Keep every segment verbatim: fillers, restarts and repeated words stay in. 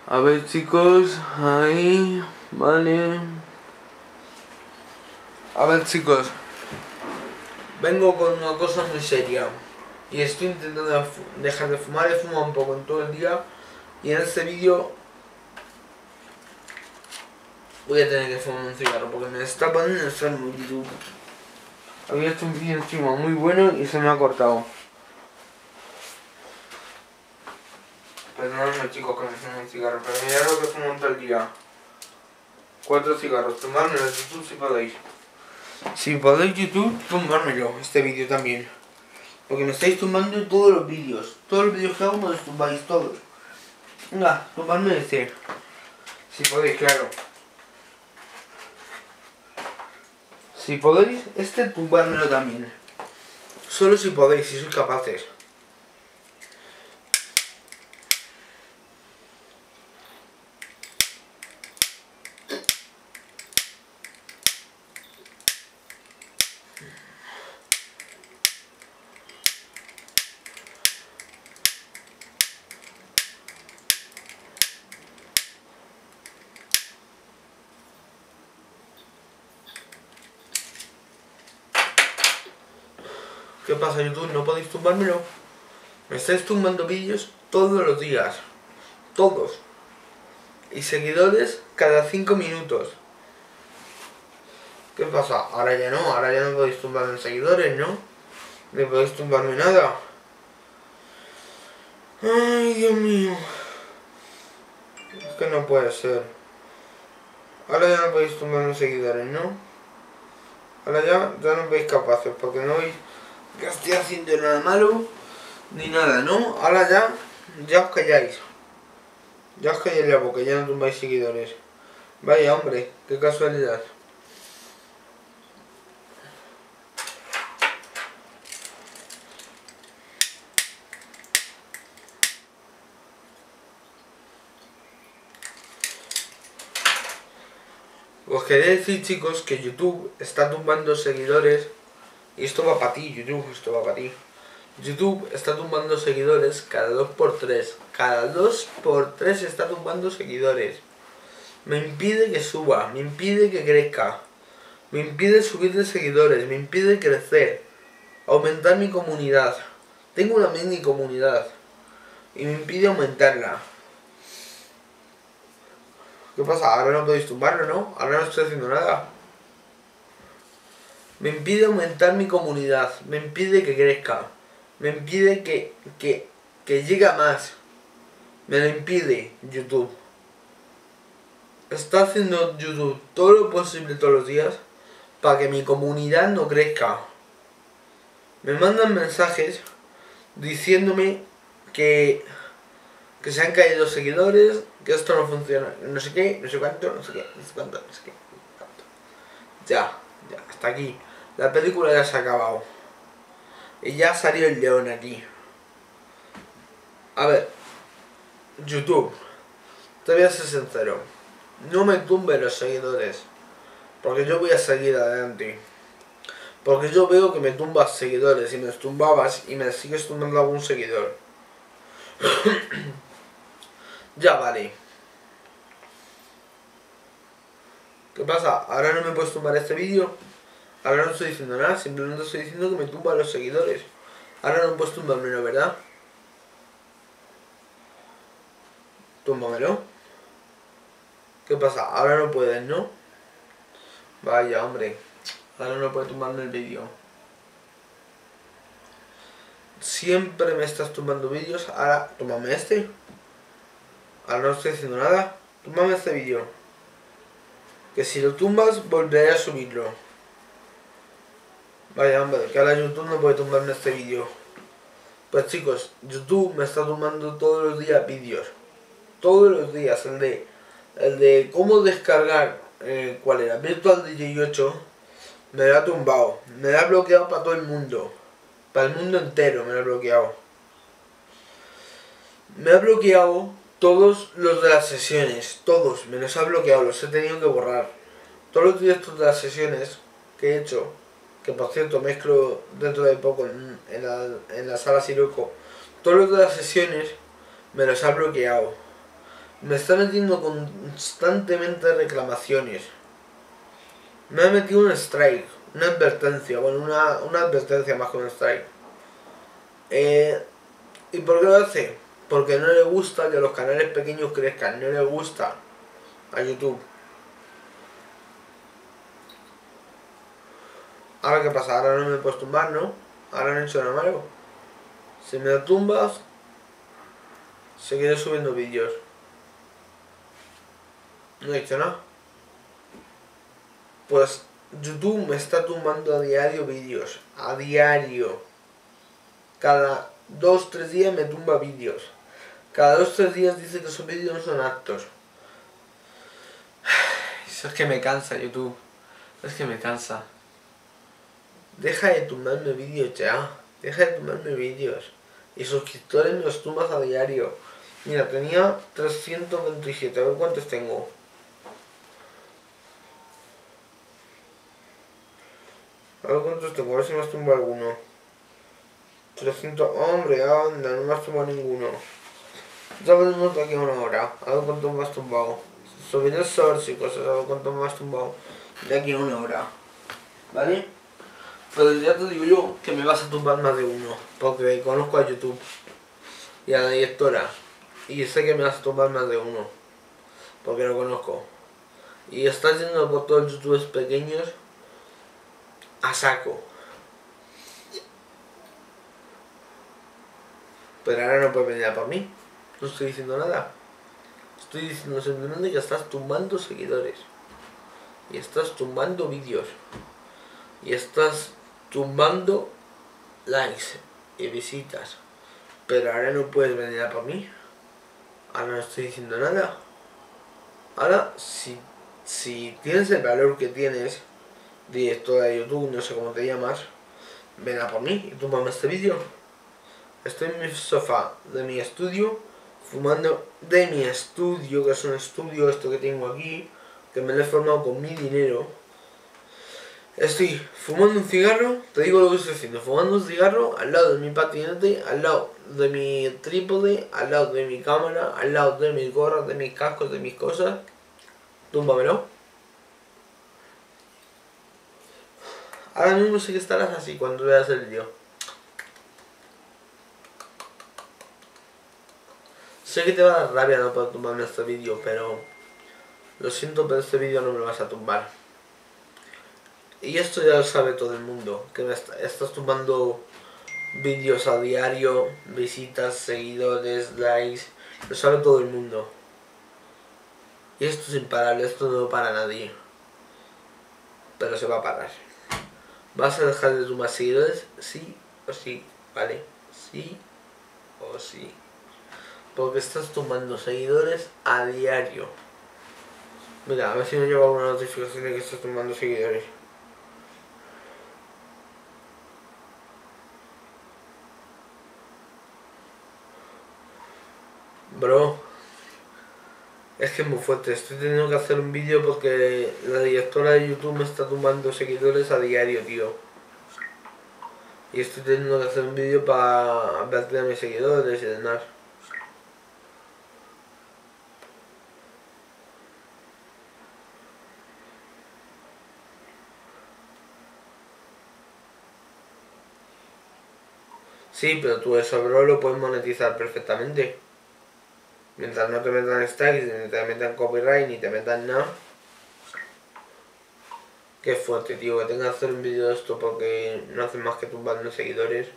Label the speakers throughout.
Speaker 1: A ver, chicos, ahí, vale. A ver, chicos, vengo con una cosa muy seria y estoy intentando dejar de fumar. He fumado un poco en todo el día y en este vídeo voy a tener que fumar un cigarro porque me está poniendo enfermo YouTube. Había hecho un vídeo encima muy bueno y se me ha cortado. Perdonadme, chicos, que me fumo un cigarro, pero mirad lo que fumo en todo el día. Cuatro cigarros, tomadmelo en YouTube si podéis. Si podéis YouTube, tumbármelo, este vídeo también. Porque me estáis tumbando todos los vídeos. Todos los vídeos que hago me los tumbáis todos. Venga, tumbadme este. Si podéis, claro. Si podéis, este tumbármelo también. Solo si podéis, si sois capaces. ¿Qué pasa, YouTube? ¿No podéis tumbármelo? Me estáis tumbando vídeos todos los días. Todos. Y seguidores cada cinco minutos. ¿Qué pasa? Ahora ya no, ahora ya no podéis tumbarme seguidores, ¿no? No podéis tumbarme nada. Ay, Dios mío. Es que no puede ser. Ahora ya no podéis tumbarme seguidores, ¿no? Ahora ya, ya no veis capaces, porque no veis que estoy haciendo nada malo, ni nada, ¿no? Ahora ya, ya os calláis. Ya os calláis la boca, ya no tumbáis seguidores. Vaya hombre, qué casualidad. Os quería decir, chicos, que YouTube está tumbando seguidores. Y esto va para ti, YouTube, esto va para ti. YouTube está tumbando seguidores cada dos por tres. Cada dos por tres está tumbando seguidores. Me impide que suba, me impide que crezca. Me impide subir de seguidores, me impide crecer. Aumentar mi comunidad. Tengo una mini comunidad. Y me impide aumentarla. ¿Qué pasa? Ahora no podéis tumbarlo, ¿no? Ahora no estoy haciendo nada. Me impide aumentar mi comunidad. Me impide que crezca. Me impide que, que, que llegue a más. Me lo impide YouTube. Está haciendo YouTube todo lo posible todos los días para que mi comunidad no crezca. Me mandan mensajes diciéndome que, que se han caído seguidores, que esto no funciona, no sé qué, no sé cuánto, no sé qué, no sé cuánto, no sé qué, cuánto. Ya, ya, hasta aquí. La película ya se ha acabado. Y ya salió el león aquí. A ver, YouTube, te voy a ser sincero. No me tumbe los seguidores. Porque yo voy a seguir adelante. Porque yo veo que me tumbas seguidores y me tumbabas y me sigues tumbando algún seguidor. Ya vale. ¿Qué pasa? ¿Ahora no me puedes tumbar este vídeo? Ahora no estoy diciendo nada, simplemente estoy diciendo que me tumba a los seguidores. Ahora no puedes tumbármelo, ¿verdad? Túmbamelo. ¿Qué pasa? Ahora no puedes, ¿no? Vaya, hombre. Ahora no puedes tumbarme el vídeo. Siempre me estás tumbando vídeos. Ahora, túmbame este. Ahora no estoy haciendo nada. Túmbame este vídeo. Que si lo tumbas, volveré a subirlo. Vaya, hombre, que ahora YouTube no puede tumbarme este vídeo. Pues chicos, YouTube me está tumbando todos los días vídeos. Todos los días. El de, el de cómo descargar, eh, ¿cuál era? Virtual D J ocho. Me lo ha tumbado. Me lo ha bloqueado para todo el mundo. Para el mundo entero me lo ha bloqueado. Me ha bloqueado todos los de las sesiones. Todos. Me los ha bloqueado. Los he tenido que borrar. Todos los directos de las sesiones que he hecho. Que por cierto mezclo dentro de poco en, en, la, en la sala Siroco. Todos los de las sesiones me los ha bloqueado. Me está metiendo constantemente reclamaciones. Me ha metido un strike, una advertencia, bueno, una, una advertencia más que un strike. Eh, ¿Y por qué lo hace? Porque no le gusta que los canales pequeños crezcan, no le gusta a YouTube. Ahora qué pasa, ahora no me puedes tumbar, ¿no? Ahora no he hecho nada malo. Si me lo tumbas, seguiré subiendo vídeos. No he hecho nada. Pues YouTube me está tumbando a diario vídeos. A diario. Cada dos tres días me tumba vídeos. Cada dos tres días dice que esos vídeos no son aptos. Eso es que me cansa YouTube. Es que me cansa. Deja de tumbarme vídeos ya. Deja de tumbarme vídeos. Y suscriptores me los tumbas a diario. Mira, tenía trescientos veintisiete. A ver cuántos tengo. A ver cuántos tengo. A ver si me has tumbado alguno. trescientos. Hombre, anda, no me has tumbado ninguno. Ya veremos de aquí a una hora. A ver cuánto me has tumbado. Subiré shorts y cosas. A ver cuánto me has tumbado. De aquí a una hora. ¿Vale? Pero ya te digo yo que me vas a tumbar más de uno. Porque conozco a YouTube. Y a la directora. Y sé que me vas a tumbar más de uno. Porque lo conozco. Y estás yendo por todos los youtubers pequeños a saco. Pero ahora no puedes venir a por mí. No estoy diciendo nada. Estoy diciendo simplemente que estás tumbando seguidores. Y estás tumbando vídeos. Y estás tumbando likes y visitas. Pero ahora no puedes venir a por mí. Ahora no estoy diciendo nada. Ahora, si, si tienes el valor que tienes, directora de YouTube, no sé cómo te llamas, ven a por mí y túmbame este vídeo. Estoy en mi sofá de mi estudio, fumando de mi estudio, que es un estudio esto que tengo aquí, que me lo he formado con mi dinero. Estoy fumando un cigarro, te digo lo que estoy haciendo, fumando un cigarro al lado de mi patinete, al lado de mi trípode, al lado de mi cámara, al lado de mis gorras, de mis cascos, de mis cosas. Túmbamelo. Ahora mismo sí que estarás así cuando veas el vídeo. Sé que te va a dar rabia no poder tumbarme este vídeo, pero lo siento, pero este vídeo no me lo vas a tumbar. Y esto ya lo sabe todo el mundo, que me est estás tumbando vídeos a diario, visitas, seguidores, likes, lo sabe todo el mundo. Y esto es imparable, esto no para nadie. Pero se va a parar. ¿Vas a dejar de tumbar seguidores? Sí o sí, ¿vale? Sí o sí. Porque estás tumbando seguidores a diario. Mira, a ver si me llega alguna notificación de que estás tumbando seguidores. Bro, es que es muy fuerte. Estoy teniendo que hacer un vídeo porque la directora de YouTube me está tumbando seguidores a diario, tío. Y estoy teniendo que hacer un vídeo para advertir a mis seguidores y demás. Sí, pero tú eso, bro, lo puedes monetizar perfectamente. Mientras no te metan strikes, ni te metan copyright, ni te metan nada. Qué fuerte, tío, que tengas que hacer un vídeo de esto porque no hacen más que tumbarme seguidores.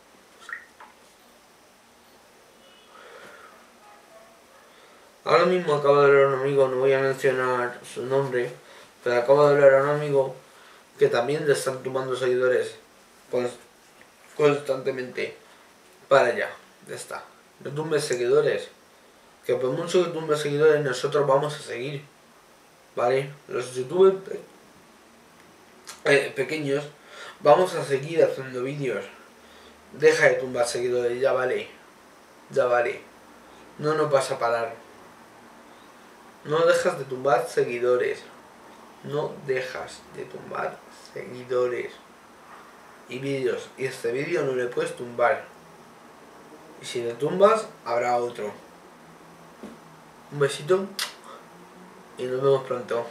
Speaker 1: Ahora mismo acabo de hablar a un amigo, no voy a mencionar su nombre, pero acabo de hablar a un amigo que también le están tumbando seguidores constantemente. Para allá, ya está. No tumbes seguidores. Que por mucho que tumbes seguidores, nosotros vamos a seguir. ¿Vale? Los youtubers pe eh, pequeños vamos a seguir haciendo vídeos. Deja de tumbar seguidores, ya vale. Ya vale. No nos vas a parar. No dejas de tumbar seguidores. No dejas de tumbar seguidores. Y vídeos. Y este vídeo no le puedes tumbar. Y si le tumbas, habrá otro. Un besito y nos vemos pronto.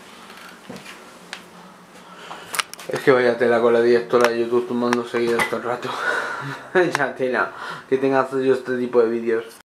Speaker 1: Es que vaya tela con la directora de YouTube tomando seguidos todo el rato. Ya tela, que tenga yo este tipo de vídeos.